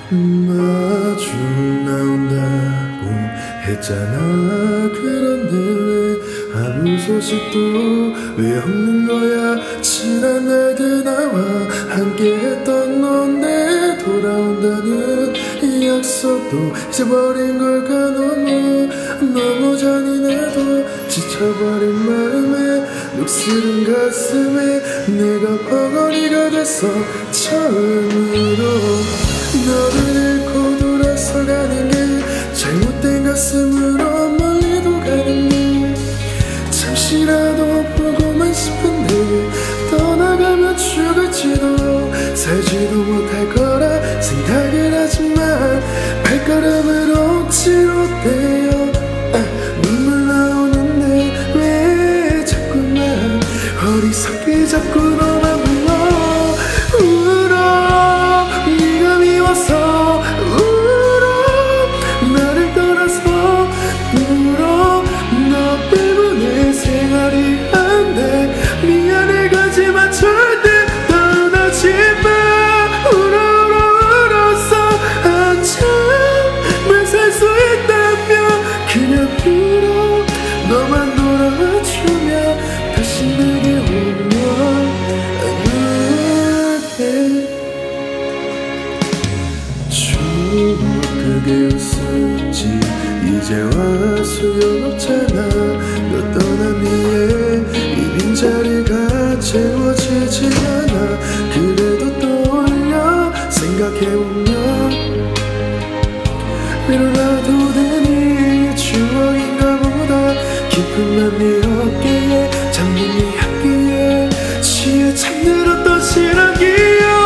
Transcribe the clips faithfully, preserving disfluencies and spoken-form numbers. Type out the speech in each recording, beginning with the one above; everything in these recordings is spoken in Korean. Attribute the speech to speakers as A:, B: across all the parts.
A: 마주 나온다고 했잖아. 그런데 왜 아무 소식도 왜 없는 거야. 지난 날들 나와 함께했던 넌내 돌아온다는 이 약속도 잊어버린 걸까. 너무 너무 잔인해도 지쳐버린 마음에 녹슬은 가슴에 내가 벙어리가 됐어. 처음으로 너를 잃고 돌아서 가는 게 잘못된 가슴으로 멀리도 가는 게 잠시라도 보고만 싶은데 떠나가면 죽을지도 살지도 못할 거라 생각을 하지만 발걸음을 억지로 떼어 아, 눈물 나오는데 왜 자꾸만 어리석게 자꾸 너만 불러. 울어 네가 미워서 울어 나를 떠나서 울어 너 때문에 생활이 안 돼. 미안해 가지만 절대 떠나지 마. 울어 울어 울어서 한참을 살 수 있다면 그냥 울어. 너만 돌아와주면 다시 내게 오면 추억 그게 웃었지 이제와 소용없잖아. 너 떠난 뒤에 이 빈자리가 채워지지 않아. 그래도 떠올려 생각해보면 위로라도 되니 추억인가 보다. 깊은 맘 네 어깨에 잠든 네 향기에 취해 잠들었던 시라기여.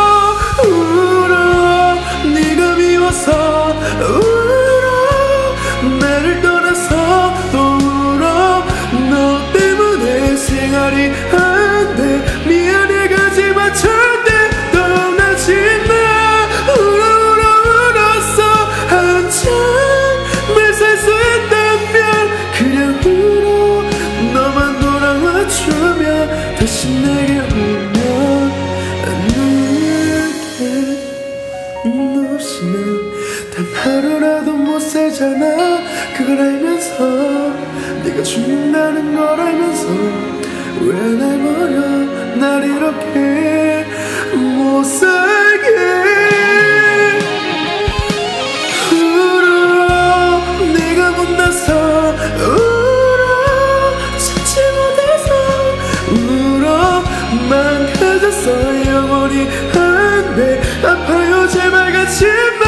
A: 울어 네가 미워서 울어 나를 떠나서 또 울어 너 때문에 생활이 안 돼. 미안해 가지만 절대 떠나지 마. 울어 울어 울어서 한참을 살 수 있다면 그냥 울어. 너만 돌아와주면 다시 내게 오면 안을게. 너 없이는 단 하루라도 못 살잖아. 그걸 알면서 네가 죽는다는 걸 알면서 왜 날 버려 날 이렇게 못 살게. 울어 네가 못나서 울어 참지 못해서 울어 망가졌어 영원히 안 돼. 아파요 제발 가지마.